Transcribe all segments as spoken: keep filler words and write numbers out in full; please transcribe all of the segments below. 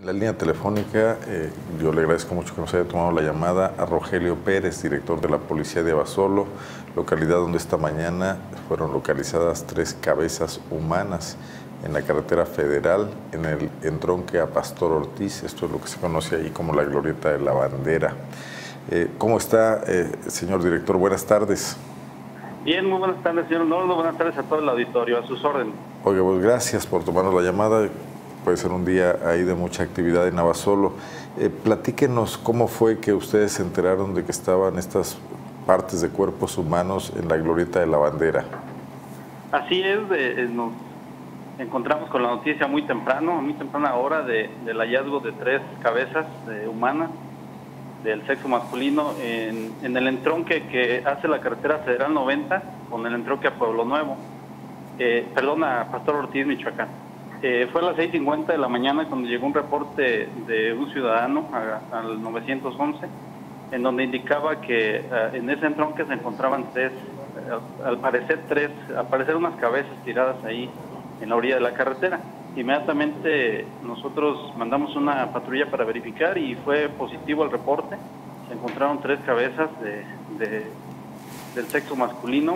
En la línea telefónica, eh, yo le agradezco mucho que nos haya tomado la llamada a Rogelio Pérez, director de la Policía de Abasolo, localidad donde esta mañana fueron localizadas tres cabezas humanas en la carretera federal, en el entronque a Pastor Ortiz. Esto es lo que se conoce ahí como la glorieta de la bandera. Eh, ¿Cómo está, eh, señor director? Buenas tardes. Bien, muy buenas tardes, señor Nordo. Buenas tardes a todo el auditorio, a sus órdenes. Oiga, pues gracias por tomarnos la llamada. Puede ser un día ahí de mucha actividad en Abasolo. Eh, platíquenos cómo fue que ustedes se enteraron de que estaban estas partes de cuerpos humanos en la glorieta de la bandera. Así es, eh, nos encontramos con la noticia muy temprano, a muy temprana hora, de, del hallazgo de tres cabezas eh, humanas del sexo masculino en, en el entronque que hace la carretera federal noventa con el entronque a Pueblo Nuevo, eh, perdón, a Pastor Ortiz, Michoacán. Eh, fue a las seis cincuenta de la mañana cuando llegó un reporte de un ciudadano a, al nueve once, en donde indicaba que uh, en ese entronque se encontraban tres, uh, al parecer tres, al parecer unas cabezas tiradas ahí en la orilla de la carretera. Inmediatamente nosotros mandamos una patrulla para verificar y fue positivo el reporte. Se encontraron tres cabezas de, de, del sexo masculino.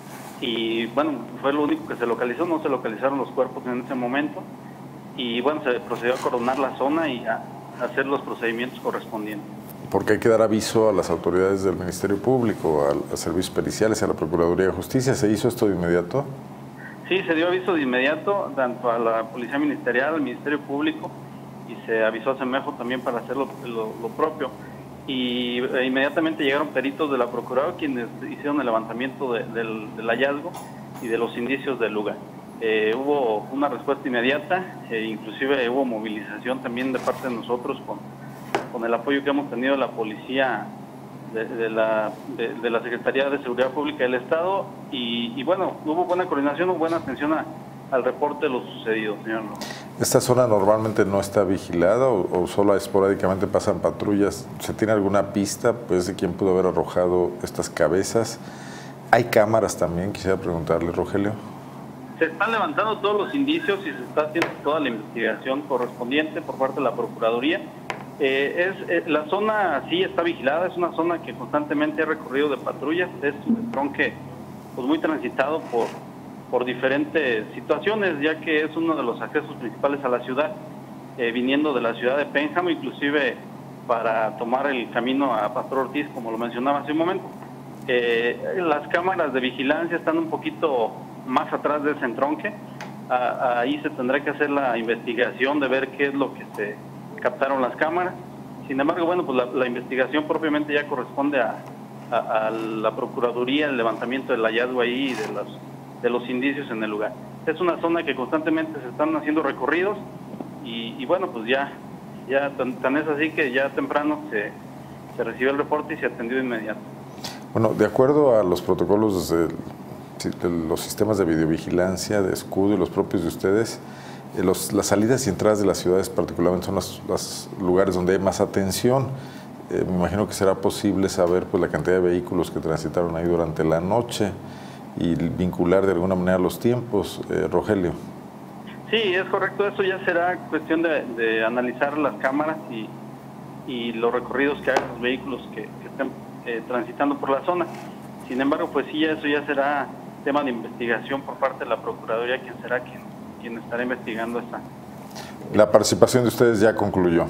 Y bueno, fue lo único que se localizó, no se localizaron los cuerpos en ese momento. Y bueno, se procedió a coronar la zona y a hacer los procedimientos correspondientes. Porque hay que dar aviso a las autoridades del Ministerio Público, a, a servicios periciales, a la Procuraduría de Justicia. ¿Se hizo esto de inmediato? Sí, se dio aviso de inmediato, tanto a la Policía Ministerial, al Ministerio Público, y se avisó a Semejo también para hacer lo, lo, lo propio. Y eh, inmediatamente llegaron peritos de la Procuraduría quienes hicieron el levantamiento de, del, del hallazgo y de los indicios del lugar. Eh, hubo una respuesta inmediata, eh, inclusive hubo movilización también de parte de nosotros con, con el apoyo que hemos tenido de la Policía, de, de, la, de, de la Secretaría de Seguridad Pública del Estado, y, y bueno, hubo buena coordinación, hubo buena atención a, al reporte de lo sucedido, señor. ¿Esta zona normalmente no está vigilada o, o solo esporádicamente pasan patrullas? ¿Se tiene alguna pista pues, de quién pudo haber arrojado estas cabezas? ¿Hay cámaras también? Quisiera preguntarle, Rogelio. Se están levantando todos los indicios y se está haciendo toda la investigación correspondiente por parte de la Procuraduría. Eh, es, eh, la zona sí está vigilada, es una zona que constantemente ha recorrido de patrullas, es un tronque pues, muy transitado por... por diferentes situaciones, ya que es uno de los accesos principales a la ciudad, eh, viniendo de la ciudad de Pénjamo, inclusive para tomar el camino a Pastor Ortiz, como lo mencionaba hace un momento. Eh, las cámaras de vigilancia están un poquito más atrás de ese entronque, a, ahí se tendrá que hacer la investigación de ver qué es lo que se captaron las cámaras. Sin embargo, bueno, pues la, la investigación propiamente ya corresponde a, a, a la Procuraduría, el levantamiento del hallazgo ahí y de las de los indicios en el lugar. Es una zona que constantemente se están haciendo recorridos y, y bueno, pues ya, ya tan, tan es así que ya temprano se, se recibió el reporte y se atendió de inmediato. Bueno, de acuerdo a los protocolos de, de los sistemas de videovigilancia, de escudo y los propios de ustedes, eh, los, las salidas y entradas de las ciudades particularmente son los, los lugares donde hay más atención. Eh, me imagino que será posible saber pues, la cantidad de vehículos que transitaron ahí durante la noche y vincular de alguna manera los tiempos, eh, Rogelio. Sí, es correcto, eso ya será cuestión de, de analizar las cámaras y, y los recorridos que hagan los vehículos que, que estén eh, transitando por la zona. Sin embargo, pues sí, eso ya será tema de investigación por parte de la Procuraduría, quien será quien, quien estará investigando esta. La participación de ustedes ya concluyó.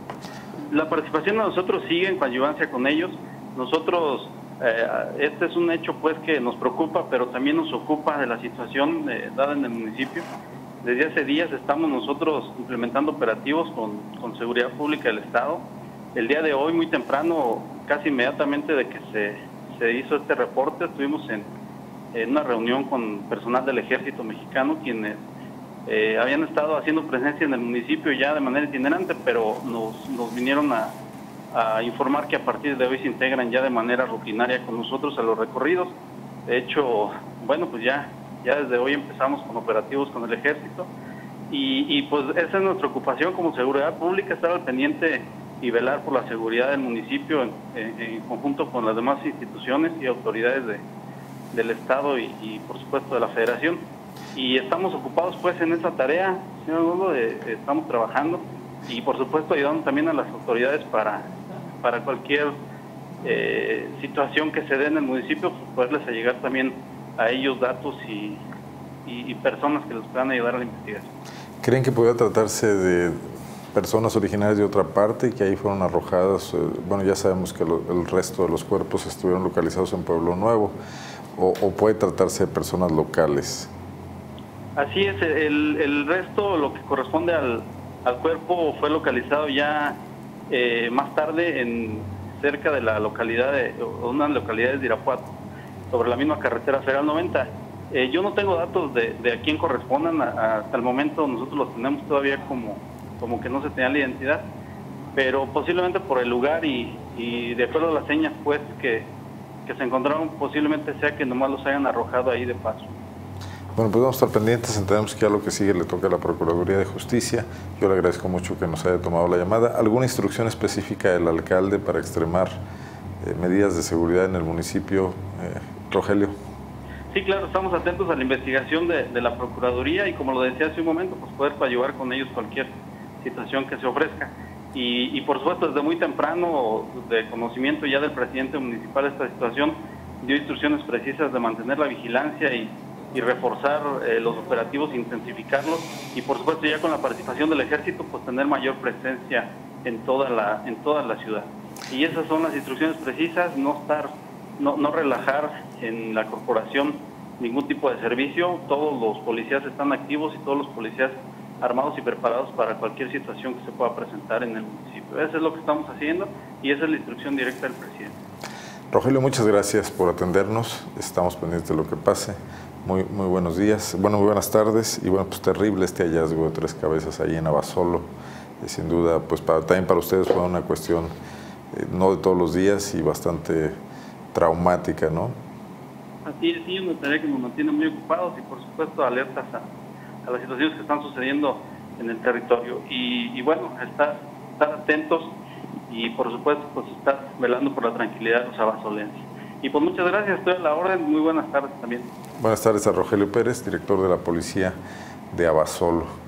La participación de nosotros sigue en coadyuvancia con ellos. Nosotros... Eh, este es un hecho pues que nos preocupa, pero también nos ocupa de la situación eh, dada en el municipio. Desde hace días estamos nosotros implementando operativos con, con Seguridad Pública del Estado. El día de hoy, muy temprano, casi inmediatamente de que se, se hizo este reporte, estuvimos en, en una reunión con personal del Ejército Mexicano, quienes eh, habían estado haciendo presencia en el municipio ya de manera itinerante, pero nos, nos vinieron a a informar que a partir de hoy se integran ya de manera rutinaria con nosotros a los recorridos. De hecho, bueno, pues ya, ya desde hoy empezamos con operativos con el Ejército y, y pues esa es nuestra ocupación como Seguridad Pública, estar al pendiente y velar por la seguridad del municipio en, en, en conjunto con las demás instituciones y autoridades de, del Estado y, y por supuesto de la Federación. Y estamos ocupados pues en esa tarea, señor Nudo, estamos trabajando. y por supuesto ayudando también a las autoridades para, para cualquier eh, situación que se dé en el municipio, pues poderles llegar también a ellos datos y, y, y personas que les puedan ayudar a la investigación. ¿Creen que pudiera tratarse de personas originarias de otra parte y que ahí fueron arrojadas? Bueno, ya sabemos que lo, el resto de los cuerpos estuvieron localizados en Pueblo Nuevo, o, o puede tratarse de personas locales. Así es, el, el resto, lo que corresponde al, al cuerpo, fue localizado ya eh, más tarde en cerca de la localidad de unas localidades de Irapuato, sobre la misma carretera federal noventa. Eh, yo no tengo datos de, de a quién correspondan, a, a, hasta el momento nosotros los tenemos todavía como, como que no se tenía la identidad, pero posiblemente por el lugar y, y de acuerdo a las señas pues que, que se encontraron, posiblemente sea que nomás los hayan arrojado ahí de paso. Bueno, pues vamos a estar pendientes, entendemos que ya lo que sigue le toca a la Procuraduría de Justicia. Yo le agradezco mucho que nos haya tomado la llamada. ¿Alguna instrucción específica del alcalde para extremar eh, medidas de seguridad en el municipio, eh, Rogelio? Sí, claro, estamos atentos a la investigación de, de la Procuraduría y, como lo decía hace un momento, pues poder ayudar con ellos cualquier situación que se ofrezca. Y, y por supuesto, desde muy temprano, de conocimiento ya del presidente municipal de esta situación, dio instrucciones precisas de mantener la vigilancia y y reforzar eh, los operativos, intensificarlos y por supuesto ya con la participación del ejército pues tener mayor presencia en toda la en toda la ciudad. Y esas son las instrucciones precisas, no estar no, no relajar en la corporación ningún tipo de servicio. Todos los policías están activos y todos los policías armados y preparados para cualquier situación que se pueda presentar en el municipio. Eso es lo que estamos haciendo y esa es la instrucción directa del presidente. Rogelio, muchas gracias por atendernos, estamos pendientes de lo que pase. Muy, muy buenos días, bueno, muy buenas tardes, y bueno, pues terrible este hallazgo de tres cabezas ahí en Abasolo. Eh, sin duda, pues para, también para ustedes fue una cuestión eh, no de todos los días y bastante traumática, ¿no? Así es, sí, una tarea que nos mantiene muy ocupados y por supuesto alertas a, a las situaciones que están sucediendo en el territorio. Y, y bueno, estar, estar atentos y por supuesto pues estar velando por la tranquilidad de los abasolenses. Y pues muchas gracias, estoy a la orden, muy buenas tardes también. Buenas tardes a Rogelio Pérez, director de la Policía de Abasolo.